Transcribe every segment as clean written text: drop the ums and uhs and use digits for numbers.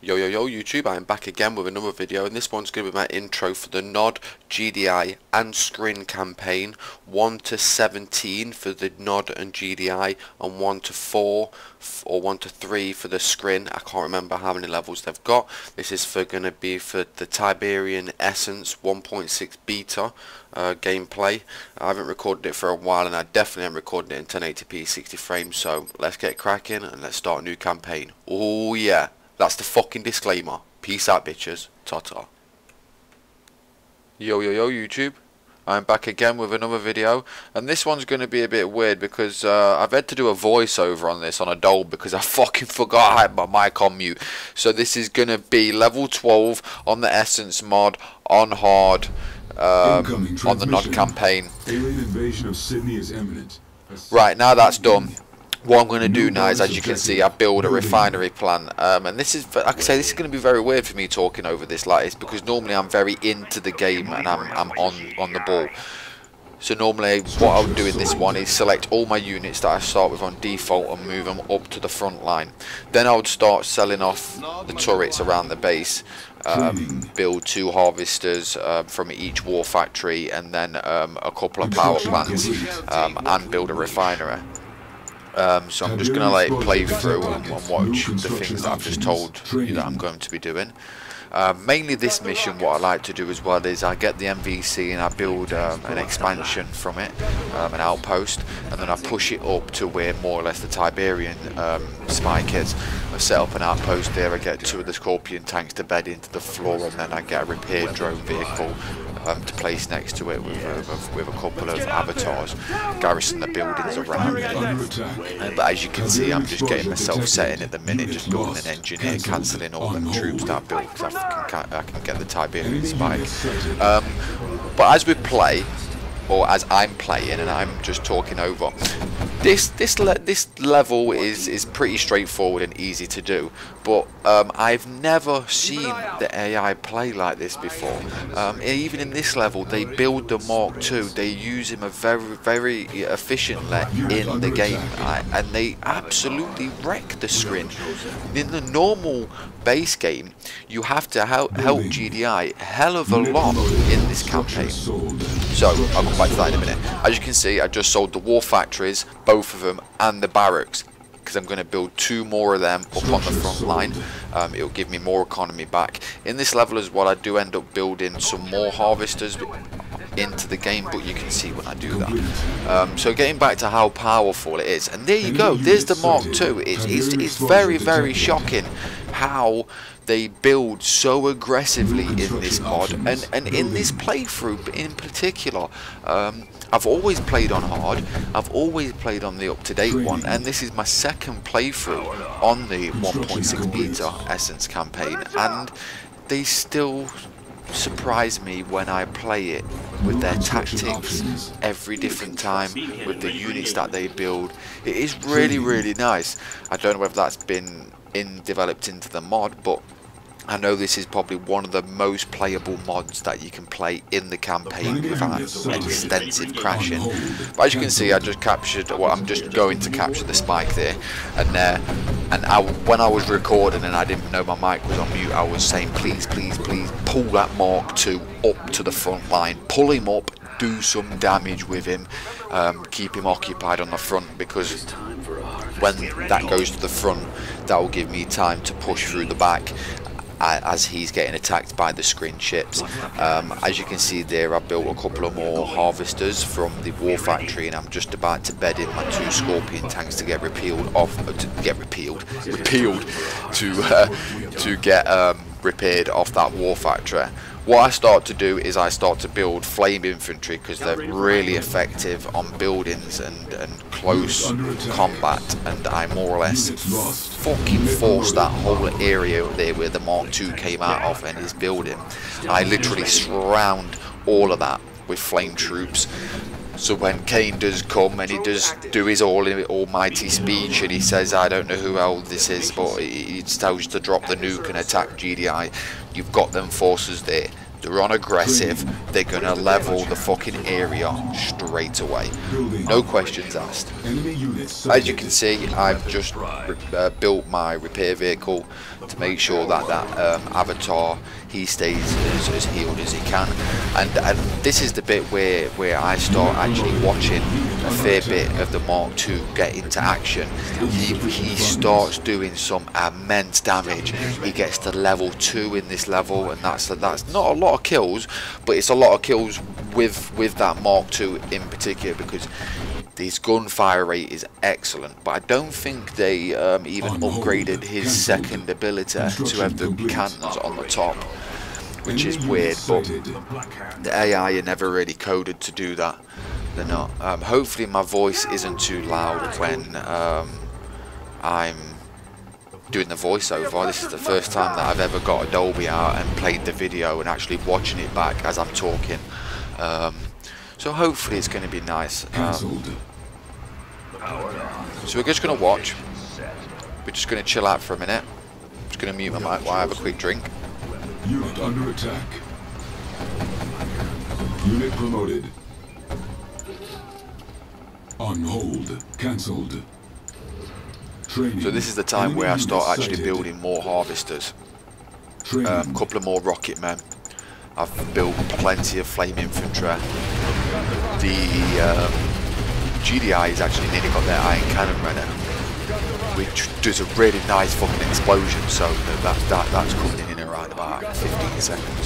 Yo YouTube, I am back again with another video, and this one's going to be my intro for the NOD, GDI and Scrin campaign. 1 to 17 for the NOD and GDI, and 1 to 4 or 1 to 3 for the Scrin. I can't remember how many levels they've got. This is going to be for the Tiberian Essence 1.6 beta gameplay. I haven't recorded it for a while, and I definitely haven't recorded it in 1080p 60 frames, so let's get cracking and let's start a new campaign. Oh yeah. That's the fucking disclaimer. Peace out, bitches. Ta-ta. Yo YouTube. I'm back again with another video, and this one's going to be a bit weird because I've had to do a voiceover on this on a Dolb because I fucking forgot I had my mic on mute. So this is going to be level 12 on the Essence mod on hard on the NOD campaign. Alien invasion of Sydney is imminent. Right, now that's done. What I'm going to do now is, as you can see, I build a refinery plant, and this is, like I say, this is going to be very weird for me talking over this like this, because normally I'm very into the game and I'm on the ball. So normally what I would do in this one is select all my units that I start with on default and move them up to the front line. Then I would start selling off the turrets around the base, build 2 harvesters from each war factory, and then a couple of power plants, and build a refinery. So I'm just going to let it play through and watch the things that I've just told you that I'm going to be doing. Mainly this mission, what I like to do as well is I get the MVC and I build an expansion from it, an outpost, and then I push it up to where more or less the Tiberian spike is. I set up an outpost there, I get 2 of the Scorpion tanks to bed into the floor, and then I get a repaired drone vehicle to place next to it with a couple of avatars, garrison the buildings around it. But as you can see, I'm just getting myself set in at the minute, just building an engineer, cancelling all them troops that I built because I can get the Tiberian spike. But as we play, or as I'm playing and I'm just talking over, this level is pretty straightforward and easy to do, but I've never seen the AI play like this before. Even in this level, they build the Mark II, they use him very efficiently in the game, and they absolutely wreck the Scrin. In the normal base game, you have to help GDI a hell of a lot in this campaign. So I'll come back to that in a minute. As you can see, I just sold the war factories, both of them, and the barracks, because I'm going to build 2 more of them up on the front line. It'll give me more economy back. In this level as well, I do end up building some more harvesters into the game, but you can see when I do that. So getting back to how powerful it is, and there you go, there's the Mark II. It's very shocking how they build so aggressively in this mod, and in this playthrough in particular. I've always played on hard, I've always played on the up-to-date one, and this is my second playthrough on the 1.6 beta Essence campaign, and they still surprise me when I play it with their tactics every different time, with the units that they build. It is really nice. I don't know whether that's been developed into the mod, but I know this is probably one of the most playable mods that you can play in the campaign without extensive crashing. But as you can see, I just captured, well, I'm just going to capture the spike there, and when I was recording and I didn't know my mic was on mute, I was saying please pull that Mark II up to the front line, pull him up, do some damage with him, keep him occupied on the front, because when that goes to the front, that will give me time to push through the back as he's getting attacked by the Scrin ships. As you can see there, I built a couple of more harvesters from the war factory, and I'm just about to bed in my 2 Scorpion tanks to get repelled repaired off that war factory. What I start to do is I start to build flame infantry, because they're really effective on buildings and close combat, and I more or less fucking force that whole area there where the Mark II came out of and is building. I literally surround all of that with flame troops. So when Kane does come and he does do his almighty speech and he says, I don't know who else this is, but he tells you to drop the nuke and attack GDI, you've got them forces there. they're on aggressive, they're gonna level the fucking area straight away. No questions asked. As you can see, I've just built my repair vehicle to make sure that avatar, he stays as healed as he can, and this is the bit where I start actually watching a fair bit of the Mark II get into action. He starts doing some immense damage. He gets to level 2 in this level, and that's not a lot of kills, but it's a lot of kills with that Mark II in particular, because his gunfire rate is excellent. But I don't think they even upgraded his second ability to have the cannons on the top, which is weird, but the AI are never really coded to do that. They're not. Hopefully my voice isn't too loud when I'm doing the voiceover. This is the first time that I've ever got Adobe out and played the video and actually watching it back as I'm talking. So hopefully it's going to be nice. So we're just going to watch. We're just going to chill out for a minute. I'm just going to mute my mic while I have a quick drink. Unit under attack. Unit promoted. On hold. Cancelled. Training. So this is the time where I start actually building more harvesters. A couple of more rocket men. I've built plenty of flame infantry. The GDI has actually nearly got their iron cannon runner, which does a really nice fucking explosion. So that's coming in around about 15 seconds.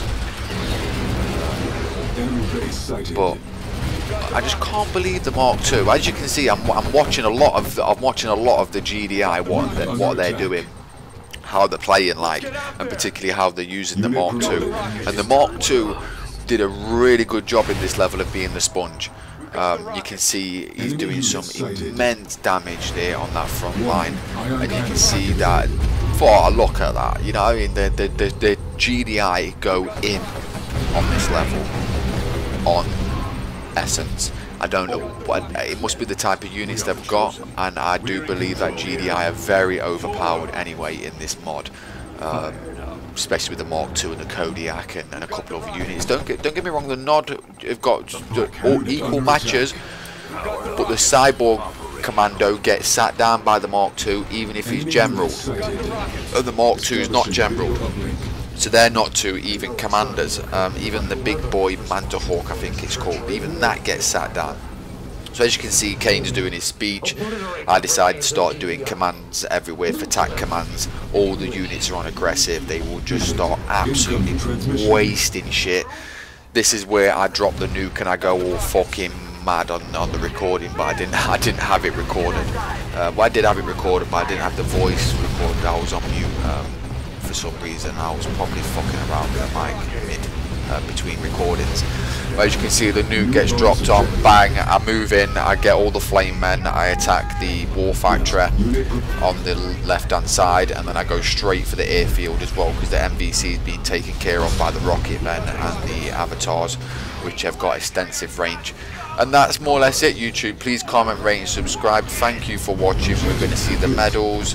But I just can't believe the Mark II. As you can see, I'm watching a lot of the GDI, what they're doing, how they're playing, like, and particularly how they're using the Mark II. And the Mark II did a really good job in this level of being the sponge. You can see he's doing some immense damage there on that front line, and you can see that. For look at that, you know, I mean, the GDI go in on this level on Essence. I don't know what it must be, the type of units they've got, and I do believe that GDI are very overpowered anyway in this mod, especially with the Mark II and the Kodiak and a couple of units. Don't get me wrong, the Nod have got all equal matches, but the Cyborg Commando gets sat down by the Mark II even if he's general, and the Mark II is not general. So they're not two even commanders. Even the big boy Manta Hawk, I think it's called, even that gets sat down. So as you can see, Kane's doing his speech. I decided to start doing commands everywhere for attack commands. All the units are on aggressive. They will just start absolutely wasting shit. This is where I drop the nuke and I go all fucking mad on the recording, but I didn't have it recorded. Well, I did have it recorded, but I didn't have the voice recorded. I was on mute. For some reason I was probably fucking around with the mic between recordings. But as you can see, the nuke gets dropped on, bang, I move in, I get all the flame men, I attack the war factory on the left hand side, and then I go straight for the airfield as well, because the MVC is being taken care of by the rocket men and the avatars, which have got extensive range. And that's more or less it, YouTube. Please comment, rate and subscribe. Thank you for watching. We're going to see the medals.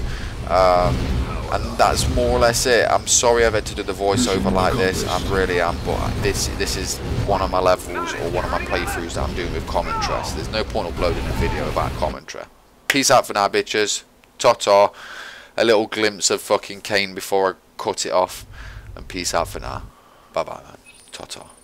And that's more or less it. I'm sorry I've had to do the voiceover like this, I really am, but this is one of my levels, or one of my playthroughs that I'm doing with commentary, so there's no point uploading a video about commentary. Peace out for now, bitches. Ta-ta. A little glimpse of fucking Kane before I cut it off, and peace out for now. Bye-bye, man. Ta-ta.